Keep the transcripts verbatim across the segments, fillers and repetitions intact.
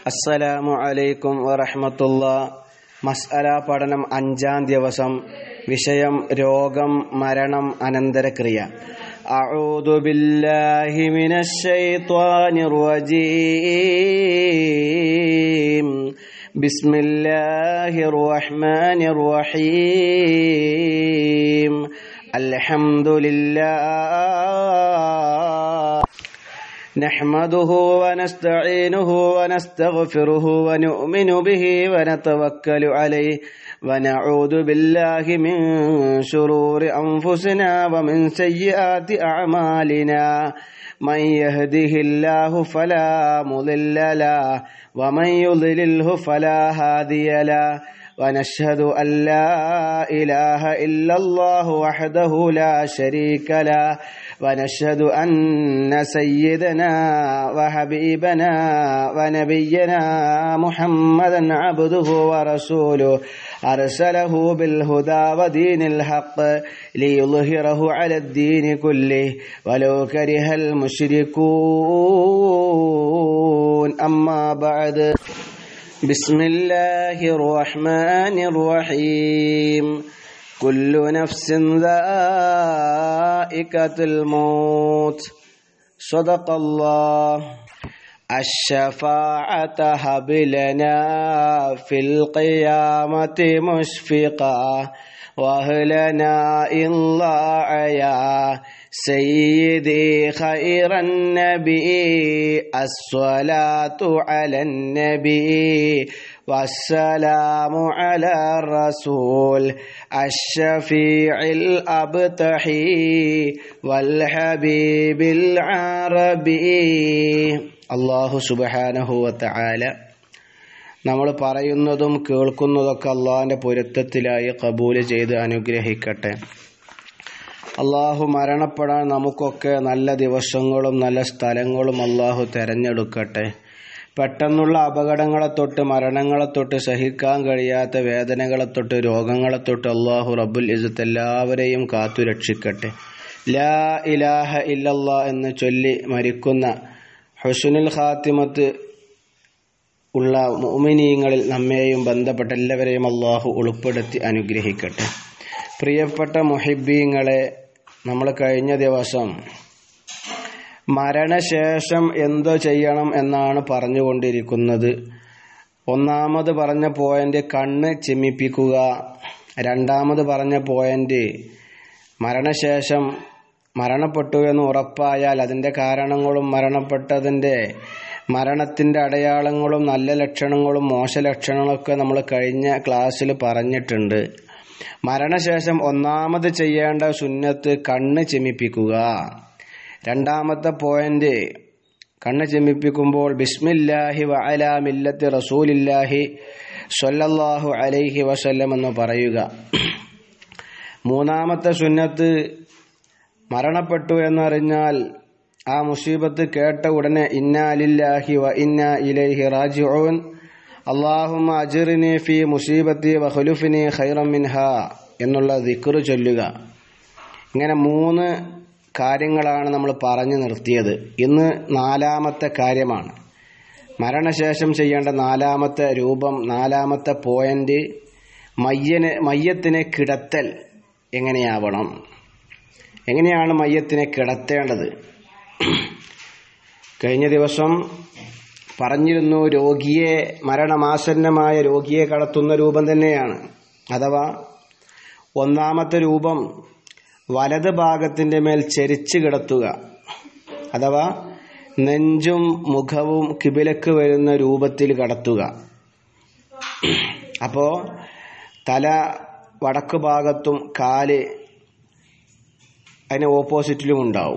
അസ്സലാമു അലൈക്കും വറഹ്മത്തുള്ളാഹി. മസ്അല പഠനം അഞ്ചാം ദിവസം. വിഷയം രോഗം, മരണം, അനന്തരക്രിയ. അഊദു ബില്ലാഹി മിനശ് ശൈത്വാനിർ റജീം. ബിസ്മില്ലാഹിർ റഹ്മാനിർ റഹീം. അൽഹംദുലില്ലാഹ് നഹ്മദുഹു വനസ്തഈനുഹു വനസ്തഗ്ഫിറുഹു വനുഅ്മിനു ബിഹി വനതവക്കലു അലൈഹി വനഊദു ബില്ലാഹി മിൻ ശുറൂരി അൻഫുസിനാ വമിൻ സയ്യിആതി അഅമാലിനാ. മൻ യഹ്ദിഹില്ലാഹു ഫലാ മുളില്ല ലഹു വമൻ യുളിൽഹു ഫലാ ഹാദിയ ലഹു. വനശ്ഹദു അൻ ലാ ഇലാഹ ഇല്ലല്ലാഹു വഹ്ദഹു ലാ ശരീക ലഹു. ونشهد أن سيدنا وحبيبنا ونبينا محمدا عبده ورسوله أرسله بالهدى ودين الحق ليظهره على الدين كله ولو كره المشركون. أما بعد. بسم الله الرحمن الرحيم. كل نفس ذائقة الموت. صدق الله. الشفاعة هب لنا في القيامة مشفقا وأهلنا إلا يا سيدي خير النبي. الصلاة على النبي والسلام على الرسول الشفيع الأبتحي والحبيب العربي. അല്ലാഹു സുബ്ഹാനഹു വതആല നമ്മൾ പറയുന്നതും കേൾക്കുന്നതൊക്കെ അള്ളാഹിന്റെ പൊരുത്തത്തിലായി ഖബൂൽ ചെയ്ത് അനുഗ്രഹിക്കട്ടെ. അള്ളാഹു മരണപ്പെടാൻ നമുക്കൊക്കെ നല്ല ദിവസങ്ങളും നല്ല സ്ഥലങ്ങളും അള്ളാഹു തെരഞ്ഞെടുക്കട്ടെ. പെട്ടെന്നുള്ള അപകടങ്ങളെ തൊട്ട് മരണങ്ങളെ തൊട്ട് സഹിക്കാൻ കഴിയാത്ത വേദനകളെ തൊട്ട് രോഗങ്ങളെ തൊട്ട് അള്ളാഹു റബ്ബുൽ ഇസ്സത്ത് എല്ലാവരെയും കാത്തു രക്ഷിക്കട്ടെ. ലാ ഇലാഹ ഇല്ലല്ലാഹ് എന്ന് ചൊല്ലി മരിക്കുന്ന ഹുസ്നുൽ ഖാത്തിമത്ത് ഉള്ള മുഅ്മിനീങ്ങളിൽ നമ്മെയും ബന്ധപ്പെട്ട എല്ലാവരെയും അള്ളാഹു ഉൾപ്പെടുത്തി അനുഗ്രഹിക്കട്ടെ. പ്രിയപ്പെട്ട മുഹിബ്ബീങ്ങളെ, നമ്മൾ കഴിഞ്ഞ ദിവസം മരണശേഷം എന്തോ ചെയ്യണം എന്നാണ് പറഞ്ഞുകൊണ്ടിരിക്കുന്നത്. ഒന്നാമത് പറഞ്ഞ പോയിന്റ് കണ്ണ് ചിമ്മിപ്പിക്കുക. രണ്ടാമത് പറഞ്ഞ പോയിന്റ് മരണശേഷം മരണപ്പെട്ടു എന്ന് ഉറപ്പായാൽ അതിൻ്റെ കാരണങ്ങളും മരണപ്പെട്ടതിൻ്റെ മരണത്തിൻ്റെ അടയാളങ്ങളും നല്ല ലക്ഷണങ്ങളും മോശ ലക്ഷണങ്ങളൊക്കെ നമ്മൾ കഴിഞ്ഞ ക്ലാസ്സിൽ പറഞ്ഞിട്ടുണ്ട്. മരണശേഷം ഒന്നാമത് ചെയ്യേണ്ട സുന്നത്ത് കണ്ണ് ചിമ്മിപ്പിക്കുക. രണ്ടാമത്തെ പോയിന്റ് കണ്ണ് ചിമ്മിപ്പിക്കുമ്പോൾ ബിസ്മില്ലാഹി വഅലാ മില്ലത്തി റസൂലില്ലാഹി സ്വല്ലല്ലാഹു അലൈഹി വസല്ലം എന്ന് പറയുക. മൂന്നാമത്തെ സുന്നത്ത് മരണപ്പെട്ടു എന്നറിഞ്ഞാൽ ആ മുസീബത്ത് കേട്ട ഉടനെ ഇന്നാ ലില്ലാഹി വ ഇന്നാ ഇലൈഹി റാജിഊൻ അല്ലാഹുമ്മ അജ്റിനി ഫീ മുസീബത്തി വഖ്ലുഫ്നി ഖൈറൻ മിൻഹാ എന്നുള്ള ദിക്ർ ചൊല്ലുക. ഇങ്ങനെ മൂന്ന് കാര്യങ്ങളാണ് നമ്മൾ പറഞ്ഞു നിർത്തിയത്. ഇന്ന് നാലാമത്തെ കാര്യമാണ്. മരണശേഷം ചെയ്യേണ്ട നാലാമത്തെ രൂപം, നാലാമത്തെ പോയിന്റ് മയ്യനെ മയ്യത്തിനെ കിടത്തൽ എങ്ങനെയാവണം, എങ്ങനെയാണ് മയ്യത്തിനെ കിടത്തേണ്ടത്. കഴിഞ്ഞ ദിവസം പറഞ്ഞിരുന്നു, രോഗിയെ മരണമാസന്നമായ രോഗിയെ കടത്തുന്ന രൂപം തന്നെയാണ്. അഥവാ ഒന്നാമത്തെ രൂപം വലത് ഭാഗത്തിൻ്റെ മേൽ ചെരിച്ച് കിടത്തുക, അഥവാ നെഞ്ചും മുഖവും കിബിലക്ക് വരുന്ന രൂപത്തിൽ കടത്തുക. അപ്പോൾ തല വടക്ക് ഭാഗത്തും കാല് അതിന് ഓപ്പോസിറ്റിലും ഉണ്ടാവും.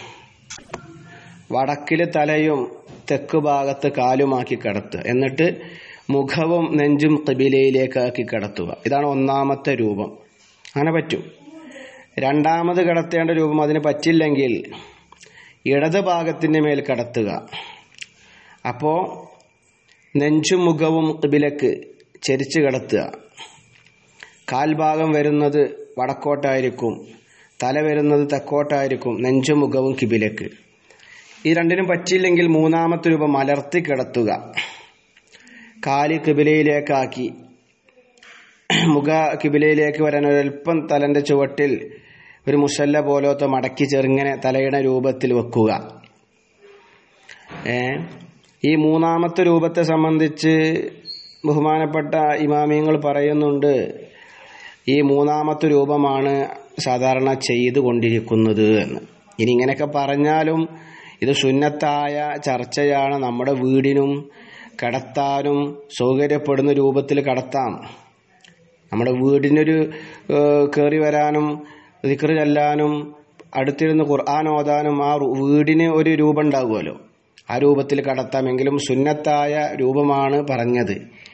വടക്കില് തലയും തെക്ക് ഭാഗത്ത് കാലുമാക്കി കിടത്തുക. എന്നിട്ട് മുഖവും നെഞ്ചും ഖിബിലയിലേക്കാക്കി കിടത്തുക. ഇതാണ് ഒന്നാമത്തെ രൂപം. അങ്ങനെ പറ്റും. രണ്ടാമത് കിടത്തേണ്ട രൂപം അതിന് പറ്റില്ലെങ്കിൽ ഇടത് ഭാഗത്തിൻ്റെ മേൽ കിടത്തുക. അപ്പോൾ നെഞ്ചും മുഖവും ഖിബിലക്ക് ചെരിച്ച് കിടത്തുക. കാൽഭാഗം വരുന്നത് വടക്കോട്ടായിരിക്കും, തല വരുന്നത് തെക്കോട്ടായിരിക്കും, നെഞ്ചും മുഖവും ഖിബിലക്ക്. ഈ രണ്ടിനും പറ്റിയില്ലെങ്കിൽ മൂന്നാമത്തെ രൂപം മലർത്തി കിടത്തുക. കാല് കിബിലയിലേക്കാക്കി മുഖ കിബിലയിലേക്ക് വരാൻ ഒരൽപ്പം തലന്റെ ചുവട്ടിൽ ഒരു മുസല്ല പോലത്തെ മടക്കി ചെറുങ്ങനെ തലയുടെ രൂപത്തിൽ വെക്കുക. ഏ ഈ മൂന്നാമത്തെ രൂപത്തെ സംബന്ധിച്ച് ബഹുമാനപ്പെട്ട ഇമാമിയങ്ങൾ പറയുന്നുണ്ട്, ഈ മൂന്നാമത്തെ രൂപമാണ് സാധാരണ ചെയ്തു കൊണ്ടിരിക്കുന്നത് എന്ന്. ഇനി ഇങ്ങനെയൊക്കെ പറഞ്ഞാലും ഇത് സുന്നത്തായ ചർച്ചയാണ്. നമ്മുടെ വീടിനും കടത്താനും സൗകര്യപ്പെടുന്ന രൂപത്തിൽ കടത്താം. നമ്മുടെ വീടിനൊരു കയറി വരാനും ദിക്ർ ചെല്ലാനും അടുത്തിരുന്ന് ഖുർആൻ ഓതാനും ആ വീടിന് ഒരു രൂപം ഉണ്ടാകുമല്ലോ, ആ രൂപത്തിൽ കടത്താമെങ്കിലും സുന്നത്തായ രൂപമാണ് പറഞ്ഞത്.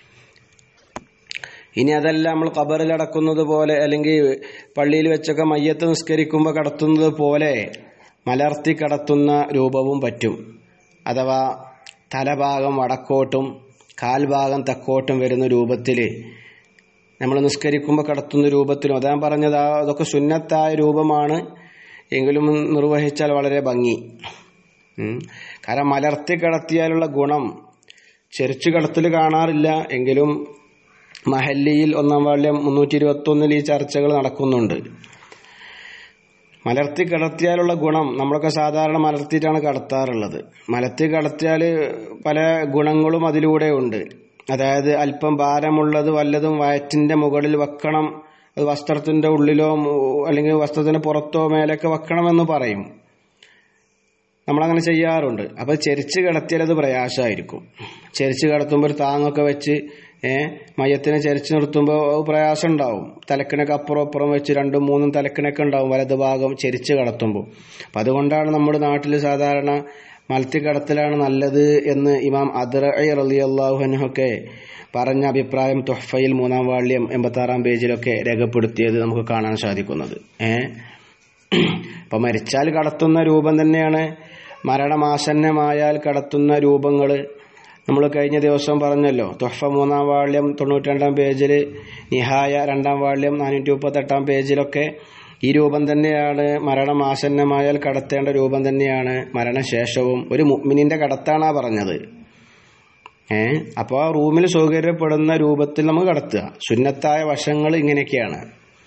ഇനി അതല്ല നമ്മൾ ഖബറിൽ അടക്കുന്നത് പോലെ അല്ലെങ്കിൽ പള്ളിയിൽ വെച്ചൊക്കെ മയ്യത്ത് നിസ്കരിക്കുമ്പോൾ കടത്തുന്നത് പോലെ മലർത്തി കടത്തുന്ന രൂപവും പറ്റും. അഥവാ തലഭാഗം വടക്കോട്ടും കാൽഭാഗം തെക്കോട്ടും വരുന്ന രൂപത്തിൽ നമ്മൾ നിസ്കരിക്കുമ്പോൾ കടത്തുന്ന രൂപത്തിലും അതാ പറഞ്ഞത്. അതൊക്കെ സുന്നത്തായ രൂപമാണ്, എങ്കിലും നിർവഹിച്ചാൽ വളരെ ഭംഗി. കാരണം മലർത്തി കടത്തിയാലുള്ള ഗുണം ചെരിച്ചു കടത്തിൽ കാണാറില്ല, എങ്കിലും മഹല്ലിയിൽ ഒന്നാം വാള്യം മുന്നൂറ്റി ഇരുപത്തി ഒന്നിൽ ഈ ചർച്ചകൾ നടക്കുന്നുണ്ട്. മലർത്തി കടത്തിയാലുള്ള ഗുണം, നമ്മളൊക്കെ സാധാരണ മലർത്തിയിട്ടാണ് കടത്താറുള്ളത്. മലർത്തി കടത്തിയാൽ പല ഗുണങ്ങളും അതിലൂടെ ഉണ്ട്. അതായത് അല്പം ഭാരമുള്ളത് വല്ലതും വയറ്റിന്റെ മുകളിൽ വെക്കണം, അത് വസ്ത്രത്തിന്റെ ഉള്ളിലോ അല്ലെങ്കിൽ വസ്ത്രത്തിന് പുറത്തോ മേലൊക്കെ വെക്കണമെന്ന് പറയും. നമ്മളങ്ങനെ ചെയ്യാറുണ്ട്. അപ്പോൾ ചെരിച്ച് കിടത്തിയാൽ അത് പ്രയാസമായിരിക്കും. ചെരിച്ച് കിടത്തുമ്പോൾ ഒരു താങ്ങൊക്കെ വെച്ച് ഏഹ് മയത്തിനെ ചെരിച്ച് നിർത്തുമ്പോൾ പ്രയാസം ഉണ്ടാവും. തലക്കിണൊക്കെ അപ്പുറം അപ്പുറം വെച്ച് രണ്ടും മൂന്നും തലക്കിണൊക്കെ ഉണ്ടാവും വലത് ഭാഗം ചെരിച്ച് കിടത്തുമ്പോൾ. അപ്പം അതുകൊണ്ടാണ് നമ്മുടെ നാട്ടിൽ സാധാരണ മലത്തി കടത്തലാണ് നല്ലത് എന്ന് ഇമാം അദ്റഈ റളിയല്ലാഹു അൻഹു ഒക്കെ പറഞ്ഞ അഭിപ്രായം തുഹ്ഫയിൽ മൂന്നാം വാള്യം എൺപത്തി ആറാം പേജിലൊക്കെ രേഖപ്പെടുത്തിയത് നമുക്ക് കാണാൻ സാധിക്കുന്നത്. ഏഹ് അപ്പം മരിച്ചാൽ കടത്തുന്ന രൂപം തന്നെയാണ് മരണമാസന്നമായാൽ കടത്തുന്ന രൂപങ്ങൾ. നമ്മൾ കഴിഞ്ഞ ദിവസം പറഞ്ഞല്ലോ, തുഹ്ഫ മൂന്നാം വാള്യം തൊണ്ണൂറ്റി രണ്ടാം പേജിൽ, നിഹായ രണ്ടാം വാള്യം നാനൂറ്റി മുപ്പത്തെട്ടാം പേജിലൊക്കെ ഈ രൂപം തന്നെയാണ് മരണമാസന്നമായാൽ കടത്തേണ്ട രൂപം തന്നെയാണ് മരണശേഷവും. ഒരു മുഅ്മിനിന്റെ കടത്താണാ പറഞ്ഞത്. ഏഹ് അപ്പോൾ ആ റൂമിൽ സൗകര്യപ്പെടുന്ന രൂപത്തിൽ നമുക്ക് കടത്തുക. സുന്നത്തായ വശങ്ങൾ ഇങ്ങനെയൊക്കെയാണ്.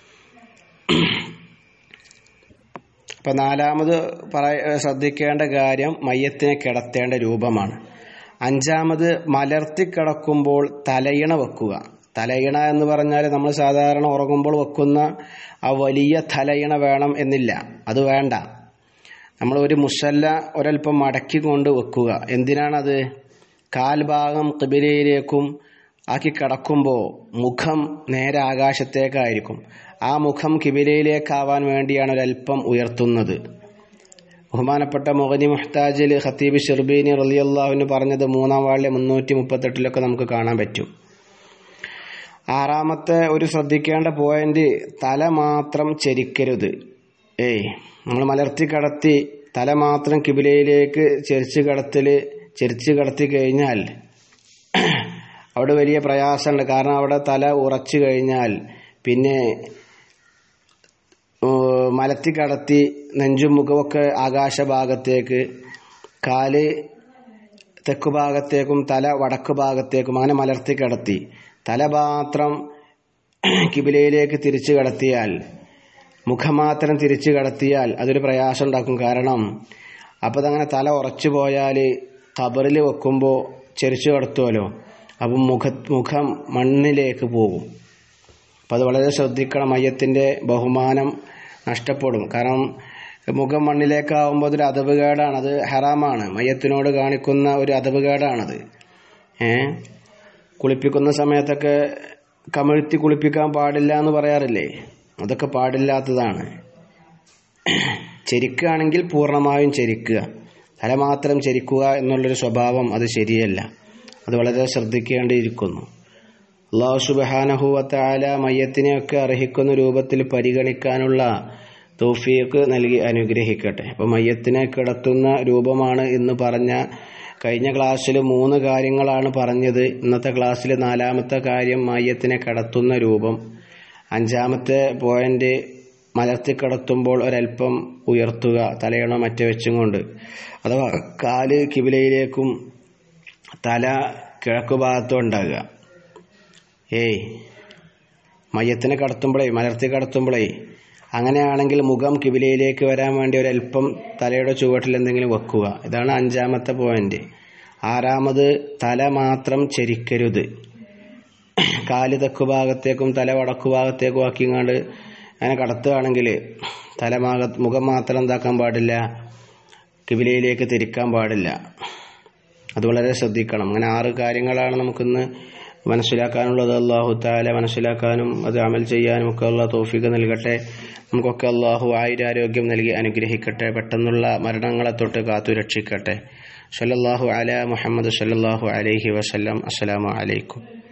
അപ്പൊ നാലാമത് പറ ശ്രദ്ധിക്കേണ്ട കാര്യം മയ്യത്തിനെ കിടത്തേണ്ട രൂപമാണ്. അഞ്ചാമത് മലർത്തി കിടക്കുമ്പോൾ തലയിണ വെക്കുക. തലയിണ എന്ന് പറഞ്ഞാൽ നമ്മൾ സാധാരണ ഉറങ്ങുമ്പോൾ വെക്കുന്ന ആ വലിയ തലയിണ വേണം എന്നില്ല, അത് വേണ്ട. നമ്മൾ ഒരു മുസല്ല ഒരൽപ്പം മടക്കി കൊണ്ട് വെക്കുക. എന്തിനാണത്? കാൽഭാഗം ഖിബിലയിലേക്കും ആക്കി കിടക്കുമ്പോൾ മുഖം നേരെ ആകാശത്തേക്കായിരിക്കും. ആ മുഖം ഖിബിലയിലേക്കാവാൻ വേണ്ടിയാണ് ഒരൽപ്പം ഉയർത്തുന്നത്. ബഹുമാനപ്പെട്ട മുഗ്നി മുഹ്താജിൽ ഖത്തീബ് ഷിർബീനി റളിയല്ലാഹു അൻഹു പറഞ്ഞത് മൂന്നാം വാള്യം മുന്നൂറ്റി മുപ്പത്തെട്ടിലൊക്കെ നമുക്ക് കാണാൻ പറ്റും. ആറാമത്തെ ഒരു ശ്രദ്ധിക്കേണ്ട പോയിന്റ്, തല മാത്രം ചെരിക്കരുത്. ഏയ് നമ്മൾ മലർത്തി കടത്തി തല മാത്രം കിബിലയിലേക്ക് ചെരിച്ച് കടത്തൽ ചെരിച്ച് കടത്തി കഴിഞ്ഞാൽ അവിടെ വലിയ പ്രയാസമുണ്ട്. കാരണം അവിടെ തല ഉറച്ചു കഴിഞ്ഞാൽ പിന്നെ മലത്തി കടത്തി നെഞ്ചും മുഖമൊക്കെ ആകാശഭാഗത്തേക്ക്, കാല് തെക്കു ഭാഗത്തേക്കും തല വടക്ക് ഭാഗത്തേക്കും അങ്ങനെ മലർത്തി കടത്തി തല മാത്രം കിബിലയിലേക്ക് തിരിച്ചു കടത്തിയാൽ, മുഖം മാത്രം തിരിച്ചു കടത്തിയാൽ അതൊരു പ്രയാസം ഉണ്ടാക്കും. കാരണം അപ്പോൾ അതങ്ങനെ തല ഉറച്ചു പോയാൽ ഖബറിൽ വെക്കുമ്പോൾ ചെരിച്ചു കടത്തുമല്ലോ, അപ്പം മുഖ മുഖം മണ്ണിലേക്ക് പോകും. അപ്പം അത് വളരെ ശ്രദ്ധിക്കണം. മയ്യത്തിൻ്റെ ബഹുമാനം നഷ്ടപ്പെടും. കാരണം മുഖം മണ്ണിലേക്കാവുമ്പോൾ അതൊരു അദബുകേടാണ്, അത് ഹറാമാണ്. മയ്യത്തിനോട് കാണിക്കുന്ന ഒരു അദബുകേടാണത്. ഏഹ് കുളിപ്പിക്കുന്ന സമയത്തൊക്കെ കമിഴ്ത്തി കുളിപ്പിക്കാൻ പാടില്ല എന്ന് പറയാറില്ലേ, അതൊക്കെ പാടില്ലാത്തതാണ്. ചെരിക്കുകയാണെങ്കിൽ പൂർണ്ണമായും ചെരിക്കുക, തല മാത്രം ചെരിക്കുക എന്നുള്ളൊരു സ്വഭാവം അത് ശരിയല്ല. അത് വളരെ ശ്രദ്ധിക്കേണ്ടിയിരിക്കുന്നു. അല്ലാഹു സുബ്ഹാനഹു വ തആല മയ്യത്തിനെയൊക്കെ അർഹിക്കുന്ന രൂപത്തിൽ പരിഗണിക്കാനുള്ള തൗഫീഖ് നൽകി അനുഗ്രഹിക്കട്ടെ. അപ്പോൾ മയ്യത്തിനെ കിടത്തുന്ന രൂപമാണ് ഇന്ന് പറഞ്ഞ. കഴിഞ്ഞ ക്ലാസ്സിൽ മൂന്ന് കാര്യങ്ങളാണ് പറഞ്ഞത്. ഇന്നത്തെ ക്ലാസ്സിൽ നാലാമത്തെ കാര്യം മയ്യത്തിനെ കിടത്തുന്ന രൂപം. അഞ്ചാമത്തെ പോയിന്റ് മലർത്തി കിടത്തുമ്പോൾ ഒരൽപ്പം ഉയർത്തുക, തലയണ മറ്റേ വെച്ചും കൊണ്ട്, അഥവാ കാല് കിബിലയിലേക്കും തല കിഴക്കു ഭാഗത്തും ഉണ്ടാകുക. ഏയ് മയ്യത്തിനെ കടത്തുമ്പോഴേ മലർത്തി കടത്തുമ്പോഴേ അങ്ങനെയാണെങ്കിൽ മുഖം കിബിലയിലേക്ക് വരാൻ വേണ്ടി ഒരല്പം തലയുടെ ചുവട്ടിൽ എന്തെങ്കിലും വെക്കുക. ഇതാണ് അഞ്ചാമത്തെ പോയിന്റ്. ആറാമത് തല മാത്രം ചെരിക്കരുത്. കാല് തെക്കു ഭാഗത്തേക്കും തല വടക്കു ഭാഗത്തേക്കും ആക്കിങ്ങാണ്ട് അങ്ങനെ കടത്തുകയാണെങ്കിൽ തല മുഖം മാത്രം എന്താക്കാൻ പാടില്ല, കിബിലയിലേക്ക് തിരിക്കാൻ പാടില്ല. അത് വളരെ ശ്രദ്ധിക്കണം. അങ്ങനെ ആറ് കാര്യങ്ങളാണ് നമുക്കിന്ന് മനസ്സിലാക്കാനുള്ളത്. അല്ലാഹു തആല മനസ്സിലാക്കാനും അത് അമൽ ചെയ്യാനും ഒക്കെ അല്ലാഹു തൗഫീഖ് നൽകട്ടെ. നമുക്കൊക്കെ അല്ലാഹു ആയുരാരോഗ്യം നൽകി അനുഗ്രഹിക്കട്ടെ. പെട്ടെന്നുള്ള മരണങ്ങളെ തൊട്ട് കാത്തു രക്ഷിക്കട്ടെ. സല്ലല്ലാഹു അലാ മുഹമ്മദ് സല്ലല്ലാഹു അലൈഹി വസല്ലം. അസ്സലാമു അലൈക്കും.